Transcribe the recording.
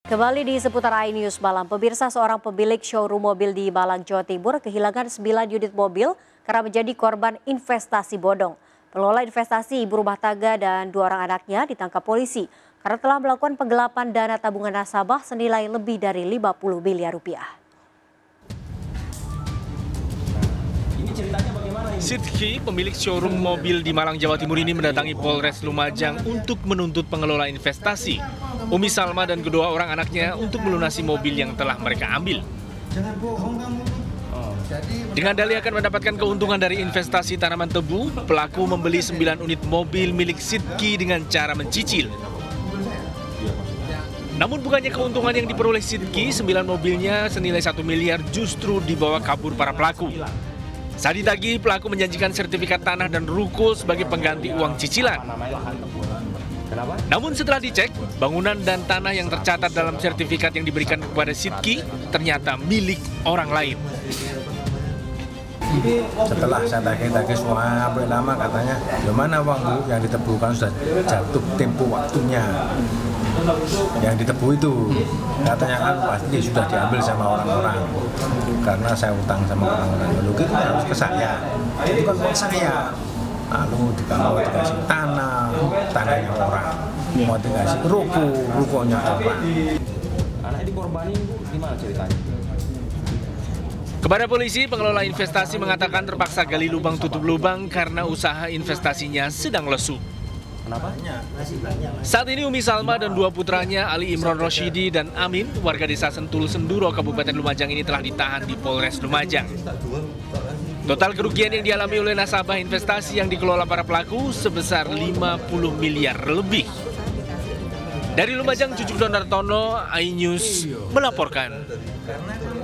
Kembali di seputar iNews Malam, pemirsa, seorang pemilik showroom mobil di Malang, Jawa Timur kehilangan 9 unit mobil karena menjadi korban investasi bodong. Pengelola investasi ibu rumah tangga dan 2 orang anaknya ditangkap polisi karena telah melakukan penggelapan dana tabungan nasabah senilai lebih dari 50 miliar rupiah. Sidki, pemilik showroom mobil di Malang, Jawa Timur ini mendatangi Polres Lumajang untuk menuntut pengelola investasi, Umi Salma dan kedua orang anaknya untuk melunasi mobil yang telah mereka ambil. Dengan dalih akan mendapatkan keuntungan dari investasi tanaman tebu, pelaku membeli 9 unit mobil milik Sidki dengan cara mencicil. Namun bukannya keuntungan yang diperoleh Sidki, 9 mobilnya senilai 1 miliar justru dibawa kabur para pelaku. Saat ditagih, pelaku menjanjikan sertifikat tanah dan ruko sebagai pengganti uang cicilan. Namun setelah dicek, bangunan dan tanah yang tercatat dalam sertifikat yang diberikan kepada Sidki ternyata milik orang lain. Setelah saya tagih semua sampai lama, katanya, "Gimana uang Bu yang ditebukan sudah jatuh tempo waktunya." Yang ditebu itu katanya kan pasti sudah diambil sama orang-orang karena saya utang sama orang-orang. Lalu itu harus ke saya, itu kan uang saya. Lalu mau dikasih tanahnya orang, mau dikasih rukonya orang. Anak ini korbanin Bu, gimana ceritanya? Kepada polisi, pengelola investasi mengatakan terpaksa gali lubang tutup lubang karena usaha investasinya sedang lesu. Kenapa? Saat ini Umi Salma dan 2 putranya, Ali Imron Roshidi dan Amin, warga desa Sentul Senduro, Kabupaten Lumajang ini telah ditahan di Polres Lumajang. Total kerugian yang dialami oleh nasabah investasi yang dikelola para pelaku sebesar 50 miliar lebih. Dari Lumajang, Cucuk Donartono, iNews melaporkan.